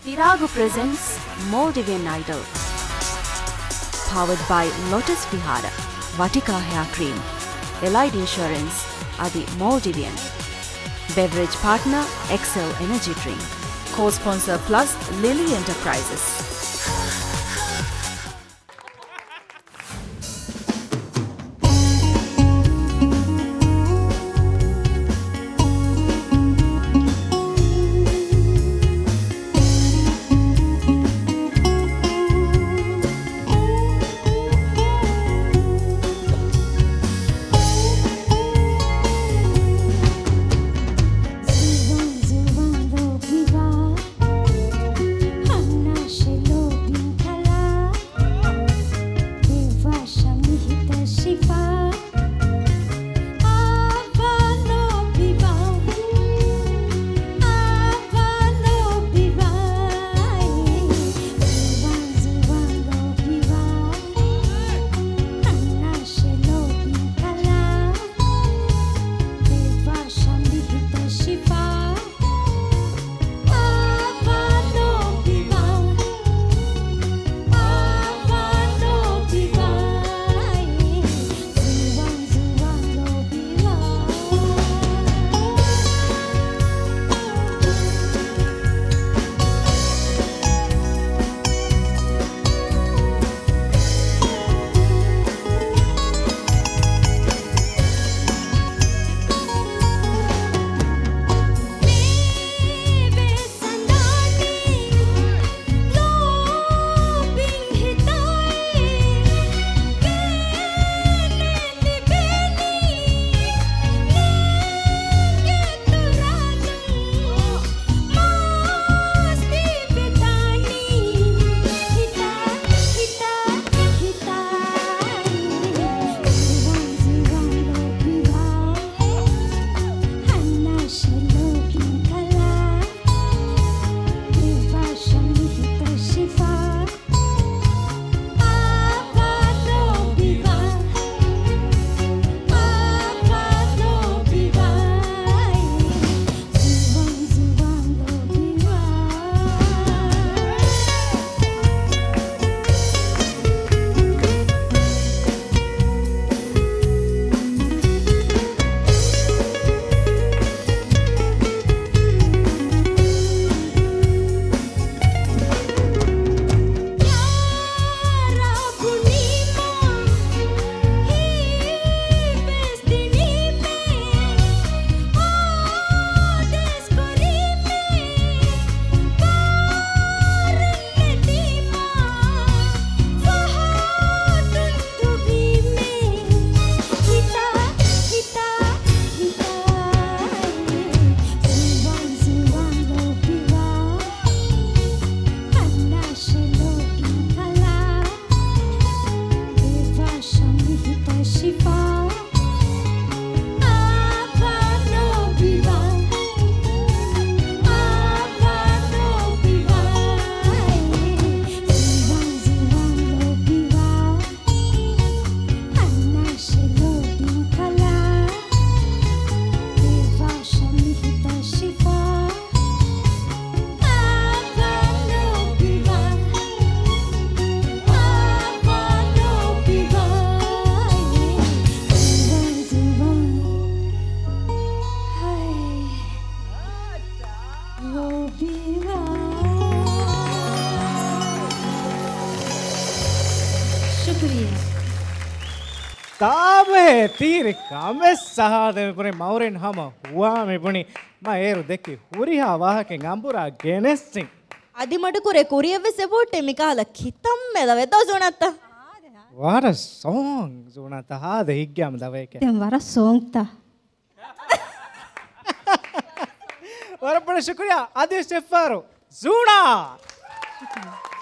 Tiragu presents Maldivian Idol. Powered by Lotus Vihara, Vatika Hair Cream, Elite Insurance, Adi Maldivian. Beverage partner, Excel Energy Drink. Co-sponsor plus Lily Enterprises. ताबे तीर कामे सहादे पुरे माउरेन हम हुआ में पुनी मा एरु देखि हुरिहा वाह के गांबुरा गेनेसिंग आदि मडकुरे कुरियवे से बोटे मिकाला खितम में दवे तो सुनाता वारा सॉन्ग सुनाता हादे हिग्याम दवे के तेम वारा सॉन्ग ता वारा बड़े शुक्रिया आदि शेफारो जुना